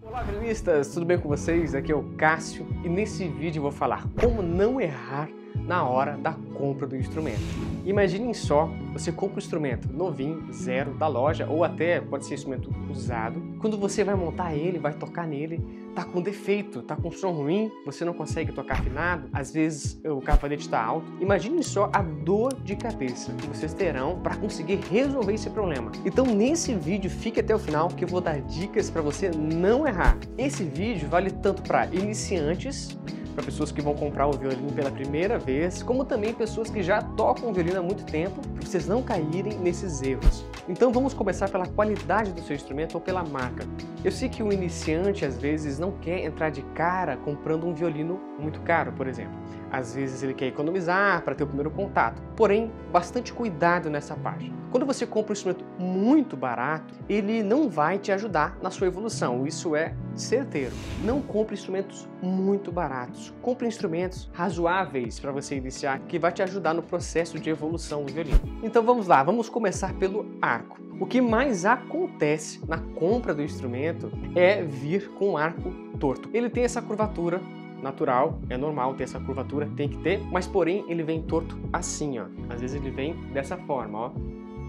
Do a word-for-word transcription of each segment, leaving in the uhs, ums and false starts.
Olá, violinistas! Tudo bem com vocês? Aqui é o Cássio e nesse vídeo eu vou falar como não errar na hora da compra do instrumento. Imaginem só, você compra um instrumento novinho, zero, da loja, ou até pode ser instrumento usado. Quando você vai montar ele, vai tocar nele, tá com defeito, tá com som ruim, você não consegue tocar afinado, às vezes o cavalete está alto. Imagine só a dor de cabeça que vocês terão para conseguir resolver esse problema. Então nesse vídeo, fique até o final que eu vou dar dicas para você não errar. Esse vídeo vale tanto para iniciantes, para pessoas que vão comprar o violino pela primeira vez, como também pessoas que já tocam o violino há muito tempo, para vocês não caírem nesses erros. Então vamos começar pela qualidade do seu instrumento ou pela marca. Eu sei que o iniciante às vezes não quer entrar de cara comprando um violino muito caro, por exemplo. Às vezes ele quer economizar para ter o primeiro contato, porém, bastante cuidado nessa parte. Quando você compra um instrumento muito barato, ele não vai te ajudar na sua evolução, isso é certeiro. Não compre instrumentos muito baratos, compre instrumentos razoáveis para você iniciar, que vai te ajudar no processo de evolução do violino. Então vamos lá, vamos começar pelo arco. O que mais acontece na compra do instrumento é vir com um arco torto. Ele tem essa curvatura natural, é normal ter essa curvatura, tem que ter, mas porém ele vem torto assim, ó. Às vezes ele vem dessa forma, ó.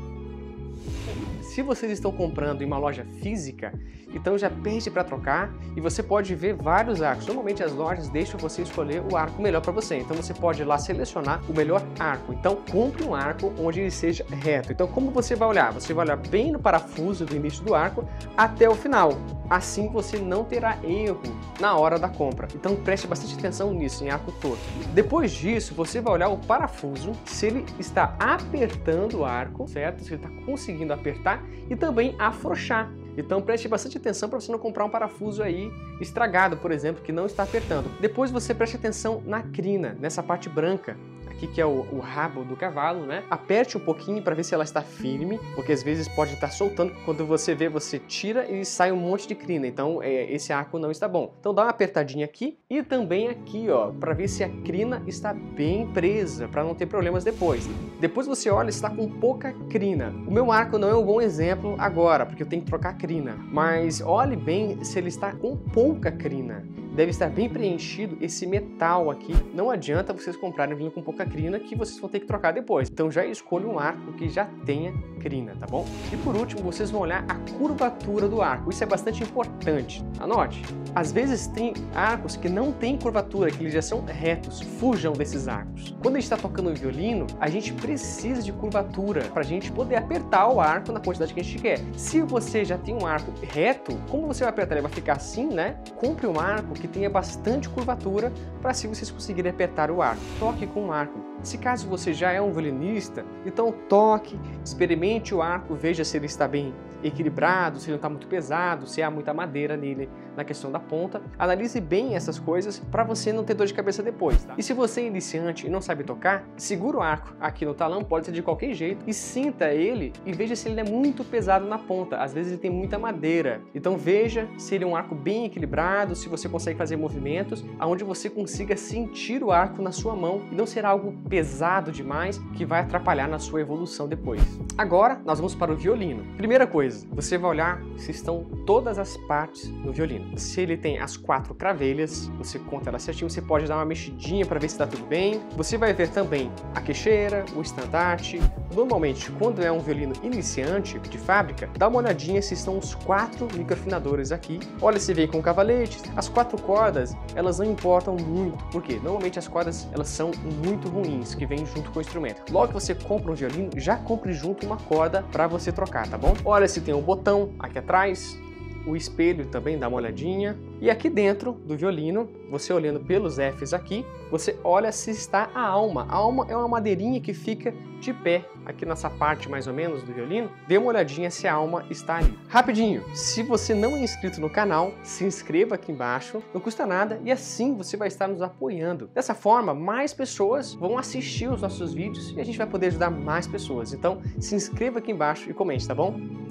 Se vocês estão comprando em uma loja física, então já pede para trocar e você pode ver vários arcos. Normalmente as lojas deixam você escolher o arco melhor para você, então você pode ir lá selecionar o melhor arco. Então compre um arco onde ele seja reto. Então como você vai olhar? Você vai olhar bem no parafuso do início do arco até o final. Assim você não terá erro na hora da compra. Então preste bastante atenção nisso, em arco torto. Depois disso, você vai olhar o parafuso, se ele está apertando o arco, certo? Se ele está conseguindo apertar e também afrouxar. Então preste bastante atenção para você não comprar um parafuso aí estragado, por exemplo, que não está apertando. Depois você preste atenção na crina, nessa parte branca, aqui que é o, o rabo do cavalo, né? Aperte um pouquinho para ver se ela está firme, porque às vezes pode estar soltando. Quando você vê, você tira e sai um monte de crina, então é, esse arco não está bom. Então dá uma apertadinha aqui e também aqui, ó, para ver se a crina está bem presa, para não ter problemas depois. Depois você olha se está com pouca crina. O meu arco não é um bom exemplo agora, porque eu tenho que trocar crina, mas olhe bem se ele está com pouca crina. Deve estar bem preenchido esse metal aqui. Não adianta vocês comprarem um violino com pouca crina que vocês vão ter que trocar depois. Então já escolha um arco que já tenha crina, tá bom? E por último, vocês vão olhar a curvatura do arco. Isso é bastante importante. Anote. Às vezes tem arcos que não têm curvatura, que eles já são retos. Fujam desses arcos. Quando a gente está tocando um violino, a gente precisa de curvatura para a gente poder apertar o arco na quantidade que a gente quer. Se você já tem um arco reto, como você vai apertar? Ele vai ficar assim, né? Compre um arco que tenha bastante curvatura para assim vocês conseguirem apertar o arco. Toque com um arco. Se caso você já é um violinista, então toque, experimente o arco, veja se ele está bem equilibrado, se ele não está muito pesado, se há muita madeira nele na questão da ponta. Analise bem essas coisas para você não ter dor de cabeça depois, tá? E se você é iniciante e não sabe tocar, segura o arco aqui no talão, pode ser de qualquer jeito, e sinta ele e veja se ele é muito pesado na ponta. Às vezes ele tem muita madeira. Então veja se ele é um arco bem equilibrado, se você consegue fazer movimentos aonde você consiga sentir o arco na sua mão e não ser algo pesado demais que vai atrapalhar na sua evolução depois. Agora nós vamos para o violino. Primeira coisa, você vai olhar se estão todas as partes do violino. Se ele tem as quatro cravelhas, você conta ela certinho, você pode dar uma mexidinha para ver se está tudo bem. Você vai ver também a queixeira, o estandarte. Normalmente, quando é um violino iniciante de fábrica, dá uma olhadinha se estão os quatro microafinadores aqui. Olha se vem com cavaletes. As quatro cordas, elas não importam muito, porque normalmente as cordas elas são muito ruins, que vêm junto com o instrumento. Logo que você compra um violino, já compre junto uma corda para você trocar, tá bom? Olha se tem um botão aqui atrás, o espelho também dá uma olhadinha. E aqui dentro do violino, você olhando pelos Fs aqui, você olha se está a alma. A alma é uma madeirinha que fica de pé aqui nessa parte mais ou menos do violino. Dê uma olhadinha se a alma está ali. Rapidinho, se você não é inscrito no canal, se inscreva aqui embaixo, não custa nada e assim você vai estar nos apoiando. Dessa forma, mais pessoas vão assistir os nossos vídeos e a gente vai poder ajudar mais pessoas. Então, se inscreva aqui embaixo e comente, tá bom?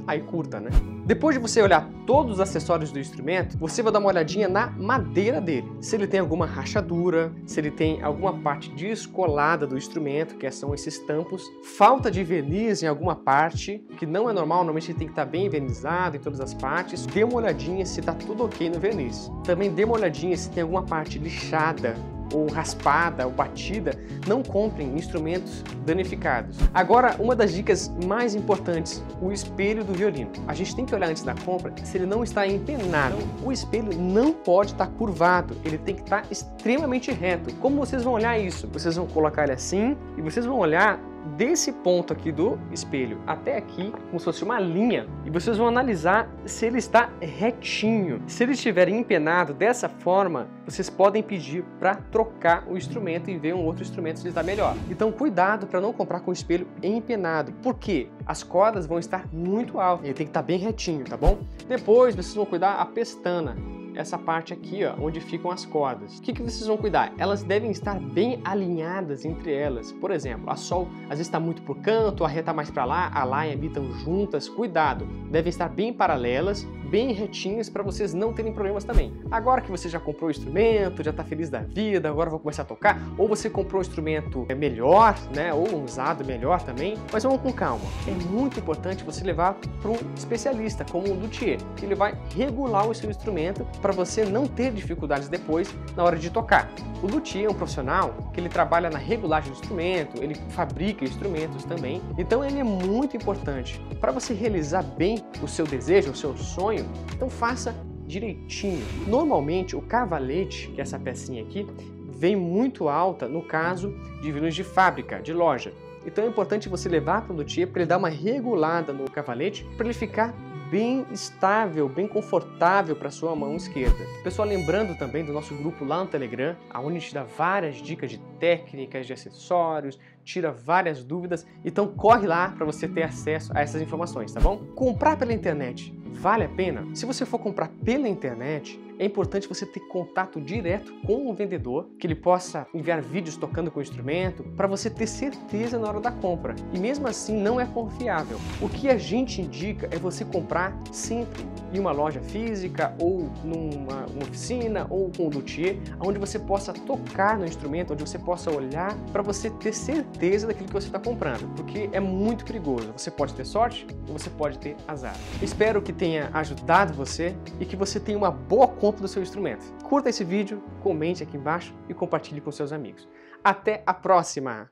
aí curta, né? Depois de você olhar todos os acessórios do instrumento, você vai dar uma olhadinha na madeira dele. Se ele tem alguma rachadura, se ele tem alguma parte descolada do instrumento, que são esses tampos, falta de verniz em alguma parte, que não é normal, normalmente ele tem que estar bem envernizado em todas as partes. Dê uma olhadinha se está tudo ok no verniz. Também dê uma olhadinha se tem alguma parte lixada, ou raspada, ou batida. Não comprem instrumentos danificados. Agora, uma das dicas mais importantes, o espelho do violino. A gente tem que olhar antes da compra se ele não está empenado. O espelho não pode estar curvado, ele tem que estar extremamente reto. Como vocês vão olhar isso? Vocês vão colocar ele assim e vocês vão olhar desse ponto aqui do espelho até aqui, como se fosse uma linha, e vocês vão analisar se ele está retinho. Se ele estiver empenado dessa forma, vocês podem pedir para trocar o instrumento e ver um outro instrumento se ele está melhor. Então cuidado para não comprar com o espelho empenado, porque as cordas vão estar muito altas, ele tem que estar bem retinho, tá bom? Depois vocês vão cuidar a pestana, essa parte aqui, ó, onde ficam as cordas. O que, que vocês vão cuidar? Elas devem estar bem alinhadas entre elas. Por exemplo, a sol às vezes está muito pro canto, a ré está mais para lá, a lá e a mi estão juntas. Cuidado, devem estar bem paralelas, bem retinhas para vocês não terem problemas também. Agora que você já comprou o instrumento, já está feliz da vida, agora vou começar a tocar, ou você comprou um instrumento melhor, né, ou um usado melhor também, mas vamos com calma. É muito importante você levar para um especialista, como um luthier, que ele vai regular o seu instrumento para você não ter dificuldades depois na hora de tocar. O luthier é um profissional que ele trabalha na regulagem do instrumento, ele fabrica instrumentos também, então ele é muito importante. Para você realizar bem o seu desejo, o seu sonho, então faça direitinho. Normalmente o cavalete, que é essa pecinha aqui, vem muito alta no caso de violinos de fábrica, de loja. Então é importante você levar para o luthier para ele dar uma regulada no cavalete para ele ficar bem estável, bem confortável para sua mão esquerda. Pessoal, lembrando também do nosso grupo lá no Telegram, onde a gente dá várias dicas de técnicas, de acessórios, tira várias dúvidas, então corre lá para você ter acesso a essas informações, tá bom? Comprar pela internet vale a pena? Se você for comprar pela internet, é importante você ter contato direto com o vendedor, que ele possa enviar vídeos tocando com o instrumento, para você ter certeza na hora da compra. E mesmo assim não é confiável. O que a gente indica é você comprar sempre em uma loja física, ou numa uma oficina, ou com o luthier, onde você possa tocar no instrumento, onde você possa olhar, para você ter certeza daquilo que você está comprando, porque é muito perigoso. Você pode ter sorte ou você pode ter azar. Espero que tenha ajudado você e que você tenha uma boa compra do seu instrumento. Curta esse vídeo, comente aqui embaixo e compartilhe com seus amigos. Até a próxima!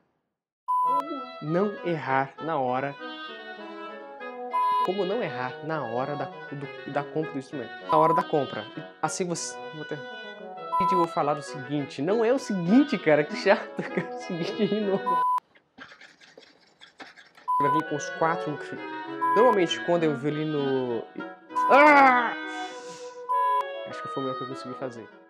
Não errar na hora. Como não errar na hora da, do, da compra do instrumento? Na hora da compra. Assim você... Vou ter... Eu vou falar o seguinte. Não é o seguinte, cara. Que chato, cara. O seguinte de novo. Vai vir com os quatro... Normalmente, quando eu violino... Ah! Acho que foi o melhor que eu consegui fazer.